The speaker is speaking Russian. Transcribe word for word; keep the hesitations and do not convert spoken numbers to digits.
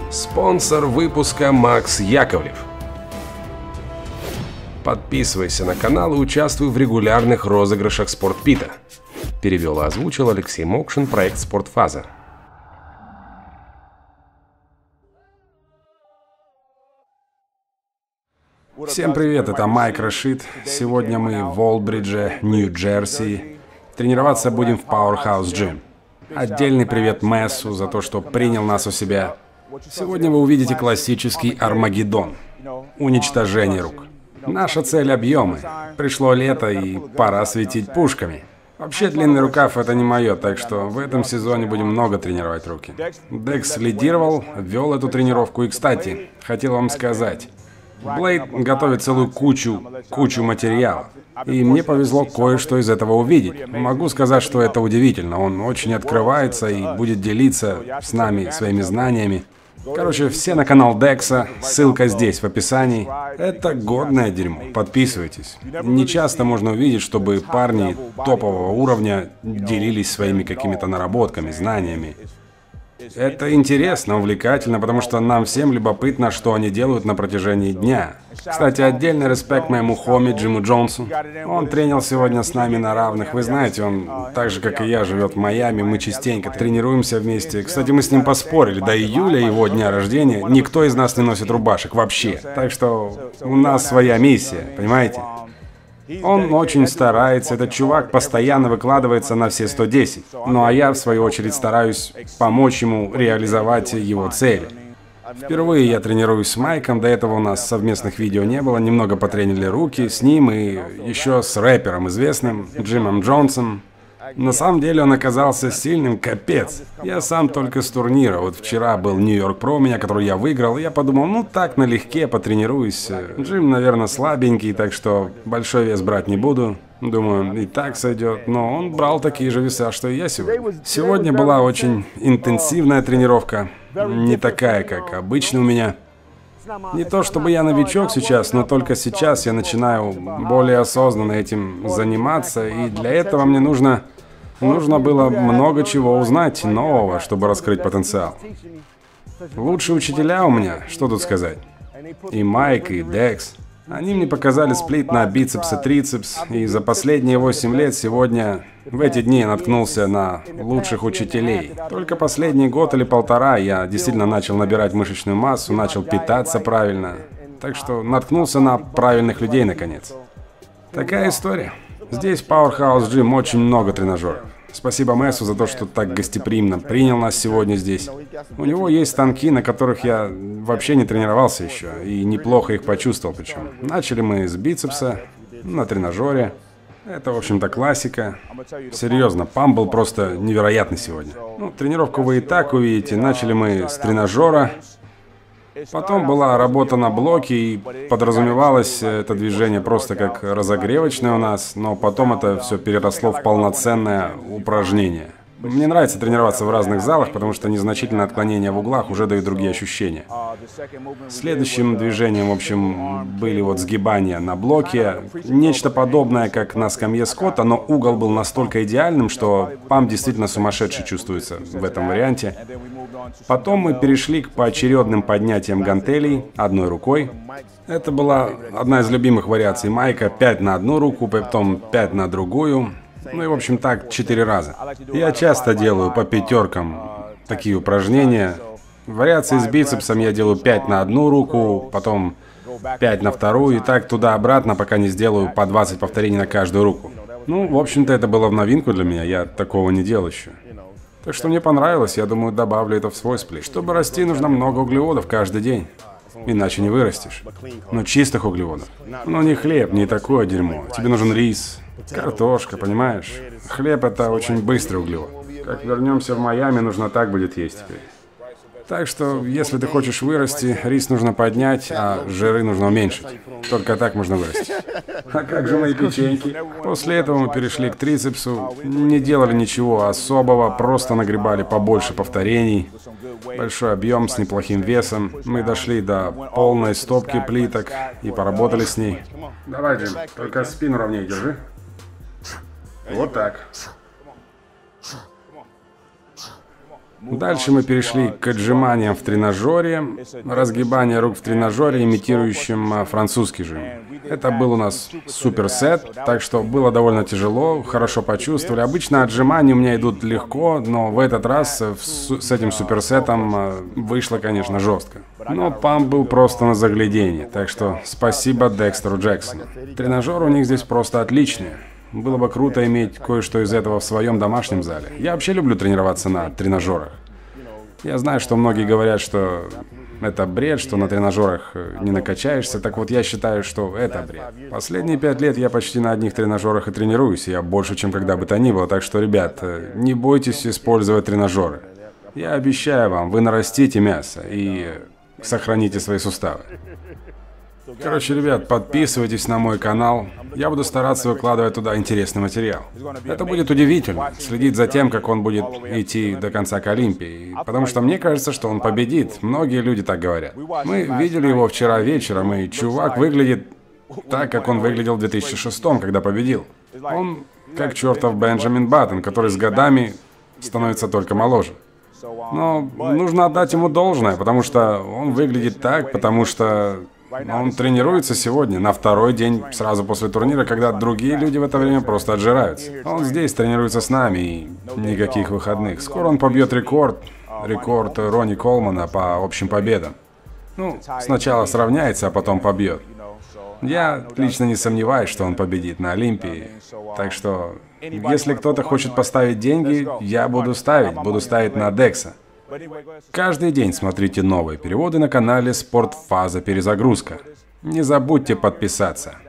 Спонсор выпуска Макс Яковлев. Подписывайся на канал и участвуй в регулярных розыгрышах Спортпита. Перевел и озвучил Алексей Мокшин, проект Спортфаза. Всем привет, это Майк Рашид. Сегодня мы в Олдбридже, Нью-Джерси. Тренироваться будем в Powerhouse Gym. Отдельный привет Мессу за то, что принял нас у себя. Сегодня вы увидите классический Армагеддон. Уничтожение рук. Наша цель — объемы. Пришло лето и пора светить пушками. Вообще длинный рукав — это не мое, так что в этом сезоне будем много тренировать руки. Декс лидировал, вел эту тренировку. И, кстати, хотел вам сказать, Блейд готовит целую кучу, кучу материалов. И мне повезло кое-что из этого увидеть. Могу сказать, что это удивительно. Он очень открывается и будет делиться с нами своими знаниями. Короче, все на канал Декса, ссылка здесь, в описании. Это годное дерьмо, подписывайтесь. Не часто можно увидеть, чтобы парни топового уровня делились своими какими-то наработками, знаниями. Это интересно, увлекательно, потому что нам всем любопытно, что они делают на протяжении дня. Кстати, отдельный респект моему хоми Джиму Джонсу. Он тренил сегодня с нами на равных. Вы знаете, он, так же как и я, живет в Майами. Мы частенько тренируемся вместе. Кстати, мы с ним поспорили. До июля его дня рождения никто из нас не носит рубашек вообще. Так что у нас своя миссия, понимаете? Он очень старается, этот чувак постоянно выкладывается на все сто десять. Ну а я, в свою очередь, стараюсь помочь ему реализовать его цели. Впервые я тренируюсь с Майком, до этого у нас совместных видео не было, немного потренили руки с ним и еще с рэпером известным, Джимом Джонсом. На самом деле он оказался сильным, капец. Я сам только с турнира. Вот вчера был Нью-Йорк Про у меня, который я выиграл. И я подумал, ну так, налегке потренируюсь. Джим, наверное, слабенький, так что большой вес брать не буду. Думаю, и так сойдет. Но он брал такие же веса, что и я сегодня. Сегодня была очень интенсивная тренировка. Не такая, как обычно у меня. Не то чтобы я новичок сейчас, но только сейчас я начинаю более осознанно этим заниматься. И для этого мне нужно... Нужно было много чего узнать нового, чтобы раскрыть потенциал. Лучшие учителя у меня, что тут сказать. И Майк, и Декс. Они мне показали сплит на бицепс и трицепс, и за последние восемь лет сегодня, в эти дни, я наткнулся на лучших учителей. Только последний год или полтора я действительно начал набирать мышечную массу, начал питаться правильно. Так что наткнулся на правильных людей наконец. Такая история. Здесь в Powerhouse Gym очень много тренажеров. Спасибо Мэсу за то, что так гостеприимно принял нас сегодня здесь. У него есть станки, на которых я вообще не тренировался еще, и неплохо их почувствовал причем. Начали мы с бицепса, на тренажере. Это, в общем-то, классика. Серьезно, памп был просто невероятный сегодня. Ну, тренировку вы и так увидите. Начали мы с тренажера. Потом была работа на блоке, и подразумевалось это движение просто как разогревочное у нас, но потом это все переросло в полноценное упражнение. Мне нравится тренироваться в разных залах, потому что незначительные отклонения в углах уже дают другие ощущения. Следующим движением, в общем, были вот сгибания на блоке. Нечто подобное, как на скамье Скотта, но угол был настолько идеальным, что памп действительно сумасшедший чувствуется в этом варианте. Потом мы перешли к поочередным поднятиям гантелей одной рукой. Это была одна из любимых вариаций Майка. пять на одну руку, потом пять на другую. Ну и, в общем, так четыре раза. Я часто делаю по пятеркам такие упражнения. Вариации с бицепсом я делаю пять на одну руку, потом пять на вторую, и так туда-обратно, пока не сделаю по двадцать повторений на каждую руку. Ну, в общем-то, это было в новинку для меня, я такого не делал еще. Так что мне понравилось, я думаю, добавлю это в свой сплит. Чтобы расти, нужно много углеводов каждый день. Иначе не вырастешь. Но чистых углеводов. Но не хлеб, не такое дерьмо. Тебе нужен рис, картошка, понимаешь? Хлеб — это очень быстрый углевод. Как вернемся в Майами, нужно так будет есть теперь. Так что, если ты хочешь вырасти, рис нужно поднять, а жиры нужно уменьшить. Только так можно вырасти. А как же мои печеньки? После этого мы перешли к трицепсу. Не делали ничего особого, просто нагребали побольше повторений. Большой объем с неплохим весом. Мы дошли до полной стопки плиток и поработали с ней. Давай, Джим, только спину ровнее держи. Вот так. Дальше мы перешли к отжиманиям в тренажере, разгибание рук в тренажере, имитирующим французский жим. Это был у нас суперсет, так что было довольно тяжело, хорошо почувствовали. Обычно отжимания у меня идут легко, но в этот раз с этим суперсетом вышло, конечно, жестко. Но памп был просто на загляденье, так что спасибо Декстеру Джексону. Тренажеры у них здесь просто отличные. Было бы круто иметь кое-что из этого в своем домашнем зале. Я вообще люблю тренироваться на тренажерах. Я знаю, что многие говорят, что это бред, что на тренажерах не накачаешься. Так вот, я считаю, что это бред. Последние пять лет я почти на одних тренажерах и тренируюсь. Я больше, чем когда бы то ни было. Так что, ребят, не бойтесь использовать тренажеры. Я обещаю вам, вы нарастите мясо и сохраните свои суставы. Короче, ребят, подписывайтесь на мой канал. Я буду стараться выкладывать туда интересный материал. Это будет удивительно, следить за тем, как он будет идти до конца к Олимпии. Потому что мне кажется, что он победит. Многие люди так говорят. Мы видели его вчера вечером, и чувак выглядит так, как он выглядел в две тысячи шестом, когда победил. Он как чертов Бенджамин Баттон, который с годами становится только моложе. Но нужно отдать ему должное, потому что он выглядит так, потому что... Он тренируется сегодня, на второй день, сразу после турнира, когда другие люди в это время просто отжираются. Он здесь тренируется с нами, и никаких выходных. Скоро он побьет рекорд, рекорд Ронни Колмана по общим победам. Ну, сначала сравняется, а потом побьет. Я лично не сомневаюсь, что он победит на Олимпии. Так что, если кто-то хочет поставить деньги, я буду ставить, буду ставить на Декса. Каждый день смотрите новые переводы на канале «Спортфаза Перезагрузка». Не забудьте подписаться.